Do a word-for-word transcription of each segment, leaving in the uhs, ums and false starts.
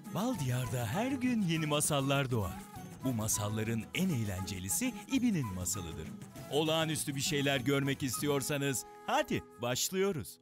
Bal Diyar'da her gün yeni masallar doğar. Bu masalların en eğlencelisi İbi'nin masalıdır. Olağanüstü bir şeyler görmek istiyorsanız hadi başlıyoruz.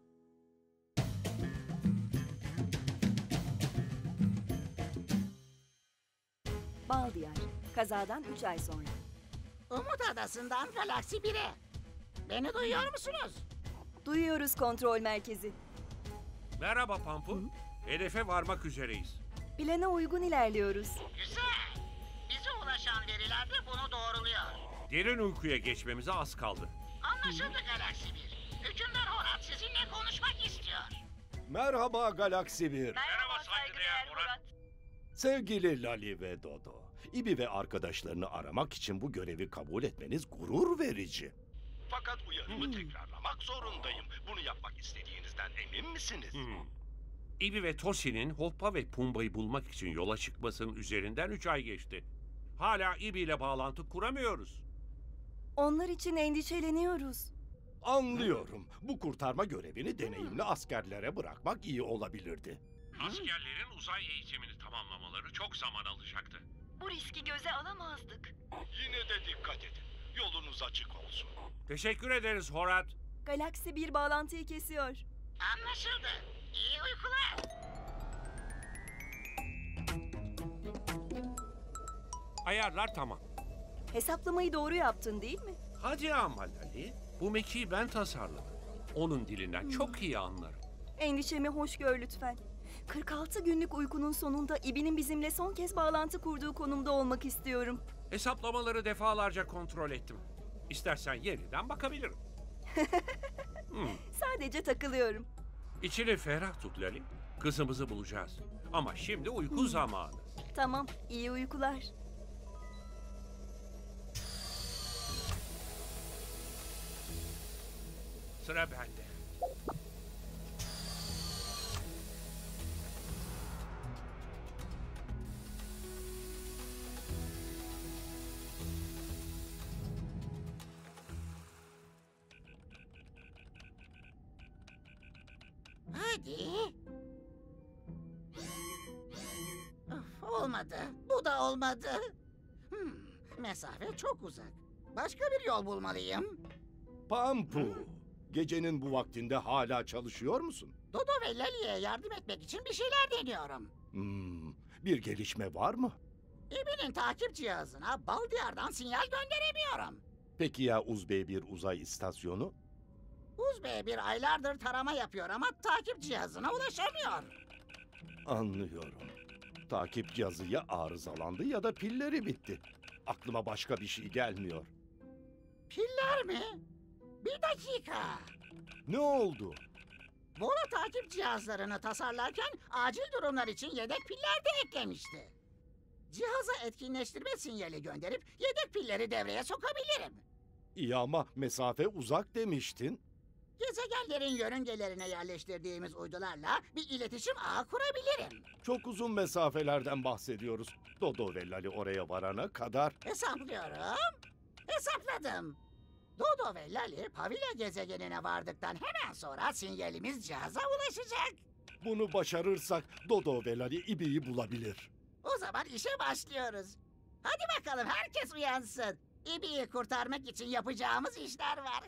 Bal Diyar, kazadan üç ay sonra. Umut Adası'ndan Galaksi bire. Beni duyuyor musunuz? Duyuyoruz kontrol merkezi. Merhaba Pampu. Hedefe varmak üzereyiz. Plana uygun ilerliyoruz. Güzel. Bize ulaşan veriler de bunu doğruluyor. Derin uykuya geçmemize az kaldı. Anlaşıldı Galaksi bir. Hükümdar Horat sizinle konuşmak istiyor. Merhaba Galaksi bir. Merhaba saygıdeğer Murat. Sevgili Lali ve Dodo, İbi ve arkadaşlarını aramak için bu görevi kabul etmeniz gurur verici. Fakat uyarımı tekrarlamak zorundayım. Bunu yapmak istediğinizden emin misiniz? Hmm. İbi ve Tosi'nin Hoppa ve Pumba'yı bulmak için yola çıkmasının üzerinden üç ay geçti. Hala İbi ile bağlantı kuramıyoruz. Onlar için endişeleniyoruz. Anlıyorum. Bu kurtarma görevini deneyimli askerlere bırakmak iyi olabilirdi. Askerlerin uzay eğitimini tamamlamaları çok zaman alacaktı. Bu riski göze alamazdık. Yine de dikkat edin. Yolunuz açık olsun. Teşekkür ederiz Horat. Galaksi bir bağlantıyı kesiyor. Anlaşıldı. İyi uykular. Ayarlar tamam. Hesaplamayı doğru yaptın değil mi? Hadi ama Lali. Bu mekiği ben tasarladım. Onun dilinden çok iyi anlarım. Endişemi hoş gör lütfen. kırk altı günlük uykunun sonunda İbi'nin bizimle son kez bağlantı kurduğu konumda olmak istiyorum. Hesaplamaları defalarca kontrol ettim. İstersen yeniden bakabilirim. hmm. Sadece takılıyorum. İçini ferah tut Lali. Kızımızı bulacağız. Ama şimdi uyku zamanı. Tamam, iyi uykular. Sıra bende. Hadi. Of, olmadı. Bu da olmadı. Hmm, mesafe çok uzak. Başka bir yol bulmalıyım. Pampu, gecenin bu vaktinde hala çalışıyor musun? Dodo ve Lali'ye yardım etmek için bir şeyler deniyorum. Hmm, bir gelişme var mı? İbi'nin takip cihazına Bal Diyar'dan sinyal gönderemiyorum. Peki ya Uzbey bir uzay istasyonu? Uzbey bir aylardır tarama yapıyor ama takip cihazına ulaşamıyor. Anlıyorum. Takip cihazı ya arızalandı ya da pilleri bitti. Aklıma başka bir şey gelmiyor. Piller mi? Bir dakika. Ne oldu? Bola takip cihazlarını tasarlarken acil durumlar için yedek piller de eklemişti. Cihaza etkinleştirme sinyali gönderip yedek pilleri devreye sokabilirim. İyi ama mesafe uzak demiştin. Gezegenlerin yörüngelerine yerleştirdiğimiz uydularla bir iletişim ağı kurabilirim. Çok uzun mesafelerden bahsediyoruz. Dodo ve Lali oraya varana kadar. Hesaplıyorum. Hesapladım. Dodo ve Lali Pavila gezegenine vardıktan hemen sonra sinyalimiz cihaza ulaşacak. Bunu başarırsak Dodo ve Lali İbi'yi bulabilir. O zaman işe başlıyoruz. Hadi bakalım herkes uyansın. İbi'yi kurtarmak için yapacağımız işler var.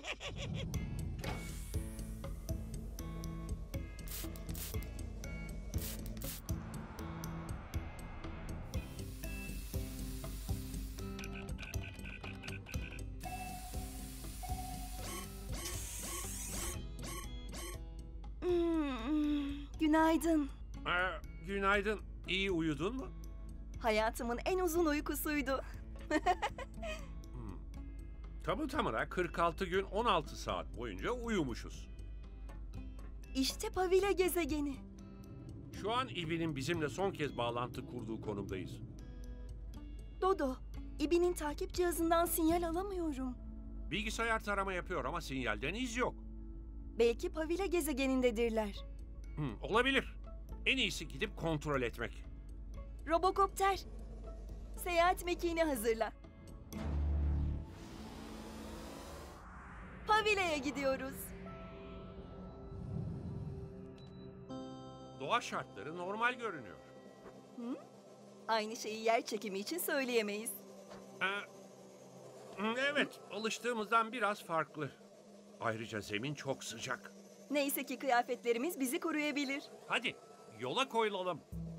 Hmm, günaydın. Ee, günaydın. İyi uyudun mu? Hayatımın en uzun uykusuydu. Hmm. Tamı tamına kırk altı gün on altı saat boyunca uyumuşuz. İşte Pavila gezegeni. Şu an İbi'nin bizimle son kez bağlantı kurduğu konumdayız. Dodo, İbi'nin takip cihazından sinyal alamıyorum. Bilgisayar tarama yapıyor ama sinyalden iz yok. Belki Pavila gezegenindedirler. Hmm, olabilir. En iyisi gidip kontrol etmek. Robokopter, seyahat mekiğini hazırla. Pavila'ya gidiyoruz. Doğa şartları normal görünüyor. Aynı şeyi yer çekimi için söyleyemeyiz. Ee, evet, alıştığımızdan biraz farklı. Ayrıca zemin çok sıcak. Neyse ki kıyafetlerimiz bizi koruyabilir. Hadi, yola koyulalım.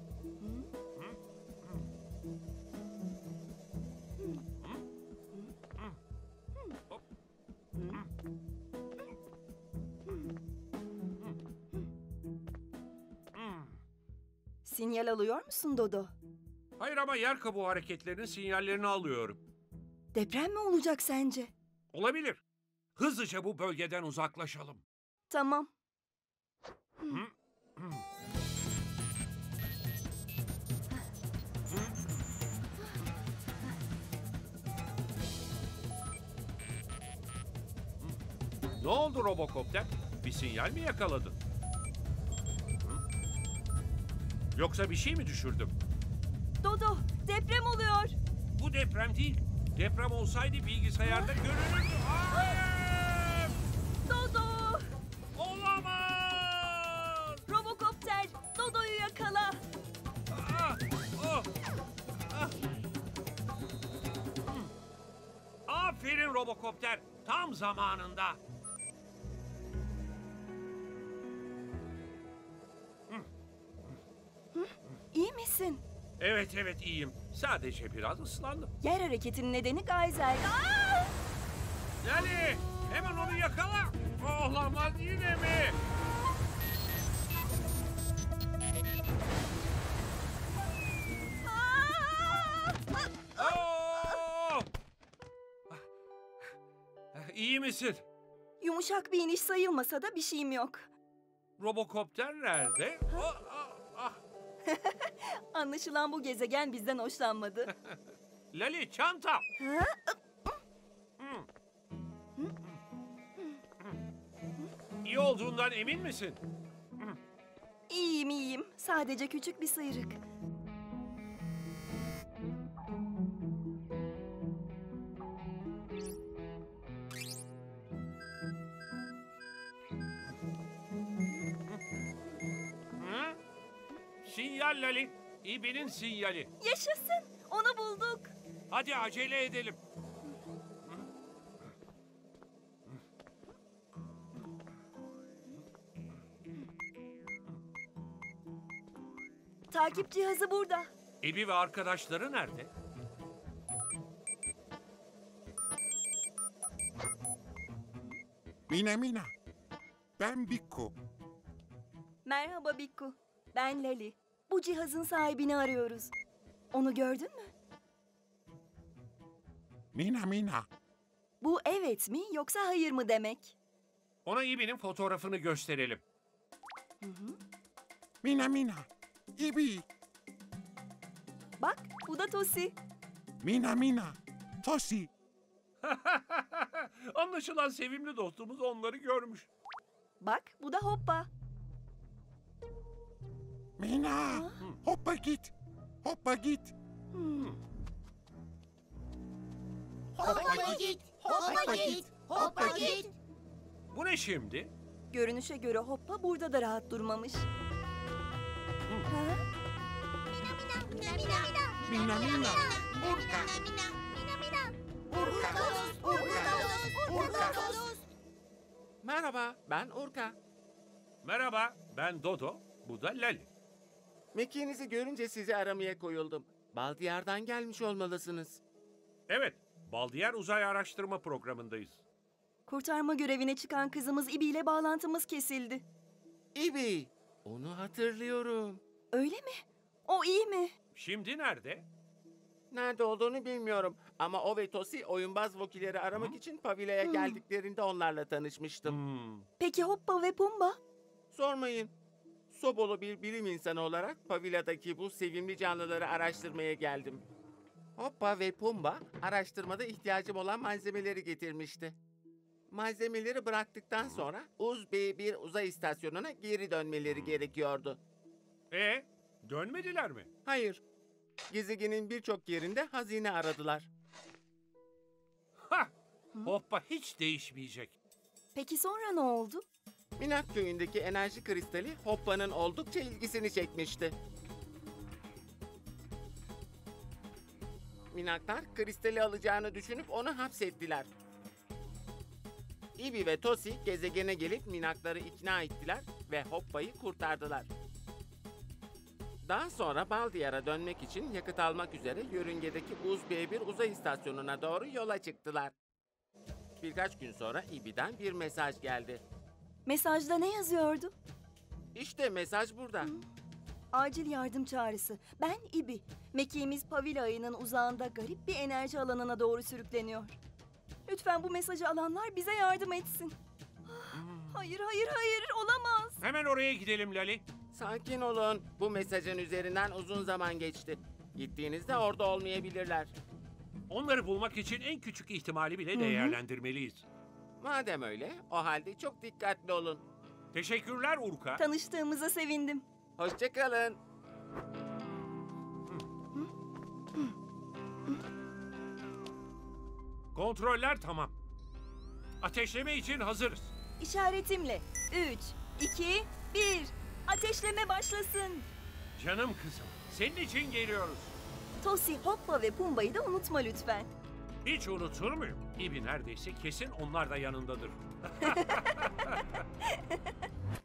Sinyal alıyor musun Dodo? Hayır ama yer kabuğu hareketlerinin sinyallerini alıyorum. Deprem mi olacak sence? Olabilir. Hızlıca bu bölgeden uzaklaşalım. Tamam. Ne oldu Robocop'ten? Bir sinyal mi yakaladın? Hı? Yoksa bir şey mi düşürdüm? Dodo, deprem oluyor. Bu deprem değil. Deprem olsaydı bilgisayarda görünürdü. Hayır! Dodo! Olamaz! Robocopter, Dodo'yu yakala. Ah! Oh! Ah! Hmm. Aferin Robocopter. Tam zamanında. İyi misin? Evet evet iyiyim. Sadece biraz ıslandım. Yer hareketinin nedeni gayzer. Aa! Yani hemen onu yakala. Olamaz yine mi? Oh! İyi misin? Yumuşak bir iniş sayılmasa da bir şeyim yok. Robocopter nerede? Ah, ah, ah. Anlaşılan bu gezegen bizden hoşlanmadı. Lali çanta. Ha? Hmm. İyi olduğundan emin misin? İyiyim iyiyim. Sadece küçük bir sıyrık. Hı? Sinyal Lali. İbi'nin sinyali. Yaşasın. Onu bulduk. Hadi acele edelim. Takip cihazı burada. İbi ve arkadaşları nerede? Mina Mina. Ben Bikku. Merhaba Bikku. Ben Lali. Bu cihazın sahibini arıyoruz. Onu gördün mü? Mina Mina. Bu evet mi yoksa hayır mı demek? Ona İbi'nin fotoğrafını gösterelim. Mina Mina. İbi. Bak bu da Tosi. Mina Mina. Tosi. Anlaşılan sevimli dostumuz onları görmüş. Bak bu da Hoppa. Mina. Hoppa git. Hoppa git. Hmm. Hoppa git, hoppa git, hoppa git. Bu ne şimdi? Görünüşe göre Hoppa burada da rahat durmamış. Ha? Mina Mina. Merhaba, ben Urka. Merhaba, ben Dodo, bu da Lali. Mekiğinizi görünce sizi aramaya koyuldum. Baldiyar'dan gelmiş olmalısınız. Evet, Baldiyer Uzay Araştırma Programı'ndayız. Kurtarma görevine çıkan kızımız İbi ile bağlantımız kesildi. İbi, onu hatırlıyorum. Öyle mi? O iyi mi? Şimdi nerede? Nerede olduğunu bilmiyorum ama o ve Tosi oyunbaz vokileri aramak için Pavila'ya geldiklerinde onlarla tanışmıştım. Hmm. Peki Hoppa ve Pumba? Sormayın. Sobolu bir bilim insanı olarak Pavila'daki bu sevimli canlıları araştırmaya geldim. Hoppa ve Pumba araştırmada ihtiyacım olan malzemeleri getirmişti. Malzemeleri bıraktıktan sonra Uz B bir uzay istasyonuna geri dönmeleri gerekiyordu. E, dönmediler mi? Hayır. Gezegenin birçok yerinde hazine aradılar. Hah! Hoppa hiç değişmeyecek. Peki sonra ne oldu? Minak köyündeki enerji kristali Hoppa'nın oldukça ilgisini çekmişti. Minaklar kristali alacağını düşünüp onu hapsettiler. Ibi ve Tosi gezegene gelip minakları ikna ettiler ve Hoppa'yı kurtardılar. Daha sonra Baldiyar'a dönmek için yakıt almak üzere yörüngedeki Uz B bir uzay istasyonuna doğru yola çıktılar. Birkaç gün sonra Ibi'den bir mesaj geldi. Mesajda ne yazıyordu? İşte mesaj burada. Acil yardım çağrısı. Ben İbi. Mekiğimiz Pavila ayının uzağında garip bir enerji alanına doğru sürükleniyor. Lütfen bu mesajı alanlar bize yardım etsin. Hayır, hayır, hayır. Olamaz. Hemen oraya gidelim Lali. Sakin olun. Bu mesajın üzerinden uzun zaman geçti. Gittiğinizde orada olmayabilirler. Onları bulmak için en küçük ihtimali bile değerlendirmeliyiz. Madem öyle, o halde çok dikkatli olun. Teşekkürler Urka. Tanıştığımıza sevindim. Hoşça kalın. Kontroller tamam. Ateşleme için hazırız. İşaretimle. Üç, iki, bir. Ateşleme başlasın. Canım kızım, senin için geliyoruz. Tosi, Hoppa ve Pumba'yı da unutma lütfen. Hiç unutur muyum? İbi neredeyse kesin onlar da yanındadır.